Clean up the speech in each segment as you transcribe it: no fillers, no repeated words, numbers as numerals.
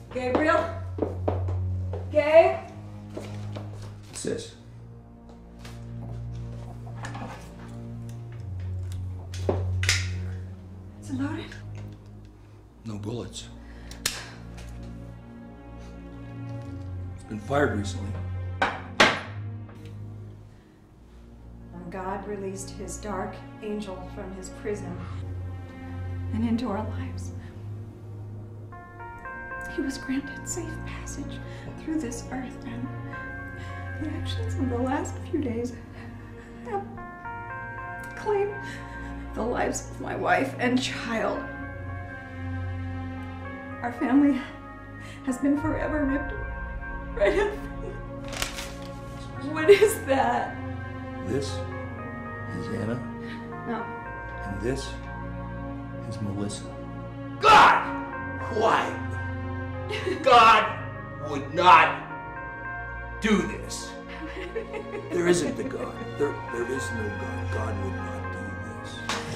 Gabriel? Gabe? What's this? Is it loaded? No bullets. It's been fired recently. When God released his dark angel from his prison and into our lives, he was granted safe passage through this earth, and the actions of the last few days have claimed the lives of my wife and child. Our family has been forever ripped right up. What is that? This is Anna, No. and this is Melissa. God! Why? God would not do this. There isn't a God. There is no God. God would not do this.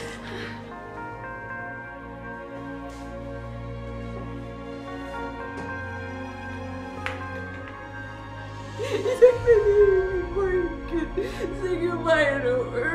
Say goodbye to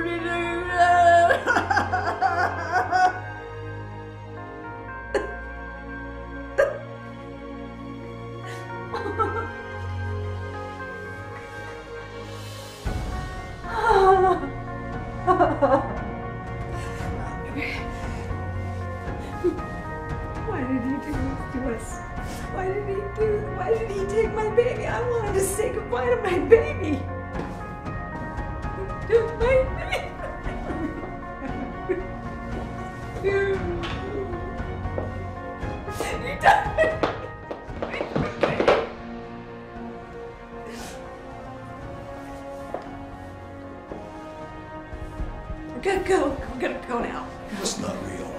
Why did he do this to us? Why did he take my baby? I wanted to say goodbye to my baby. To my baby. He died. We gotta go. We gotta go now. It's not real.